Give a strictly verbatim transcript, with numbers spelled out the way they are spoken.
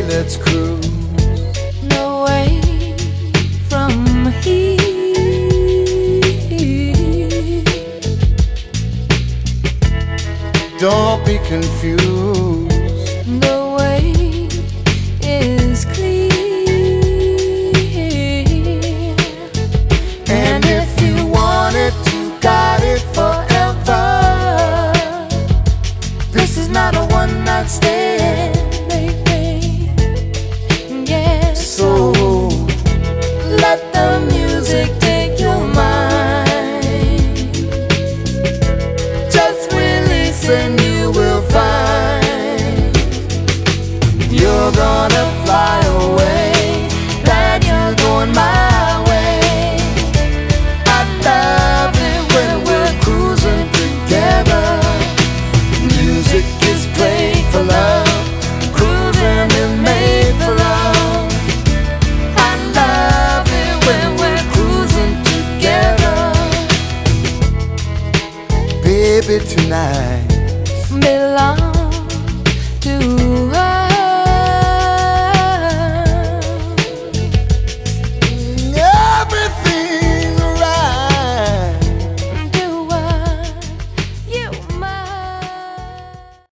let's cruise. No way from here. Don't be confused. The way is clear. And if you want it, you got it forever. This is not a one night stand, Baby, yeah. so Let the music take your mind. just release and you will find you're gonna fly away. Glad you're going my way. I love it when we're cruising together. Music is played for love. Cruising is made for love. I love it when we're cruising together. Baby, tonight Belong to